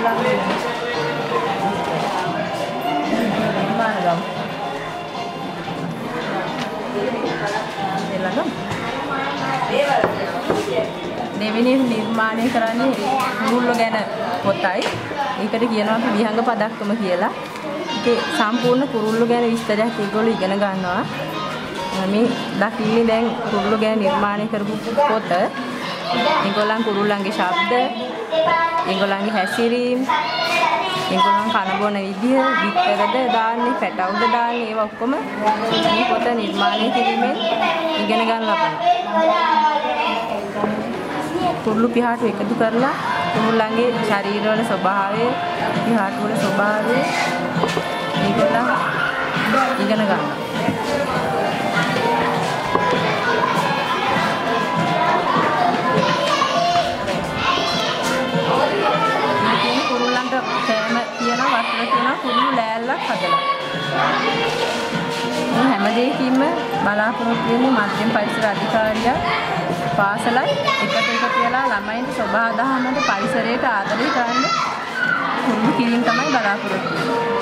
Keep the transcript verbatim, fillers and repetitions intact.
කුරුල්ලන්ගේ නිර්මාණ ගම් එළඟ දෙවෙනි නිර්මාණය කරන්නේ කුරුල්ලෝ ගැන පොතයි. ඒකට කියනවා අපි විහංග පදක්කම කියලා. ඒකේ සම්පූර්ණ කුරුල්ලෝ ගැන විස්තරයක් ඒගොල්ලෝ ඉගෙන ගන්නවා. මේ දකින්නේ දැන් කුරුල්ලෝ ගැන නිර්මාණය කරපු පොත. ඒගොල්ලන් කුරුල්ලන්ගේ ශබ්ද, ඒගොල්ලන්ගේ හැසිරීම, ඒගොල්ලන් කන බොන විදිය, විතරද දාන්නේ, පැටවුද දාන්නේ, ඒවා ඔක්කොම මේ පොත නිර්මාණය කිරීමෙන් ඉගෙන ගන්න ලබනවා. කුරුළු පිහාටු එකතු කරලා කුරුල්ලන්ගේ ශරීරවල ස්වභාවය, පිහාටු වල ස්වභාවය ඒගොල්ලන් ඉගෙන ගන්නවා. කුරුල්ලන්ට කෑම තියනවා, වතුර තියනවා, කුරුළු ලෑල්ලක් හදලා. මේ හැම දෙයකින්ම බලාපොරොත්තු වෙන්නේ මධ්‍යම පරිසර අධිකාරිය පාසලයි එකට එකතු වෙලා ළමයින්ට සබහා දහමට පරිසරයට ආදරය කරන්න කුරුළු කිරීම තමයි බලාපොරොත්තු වෙන්නේ.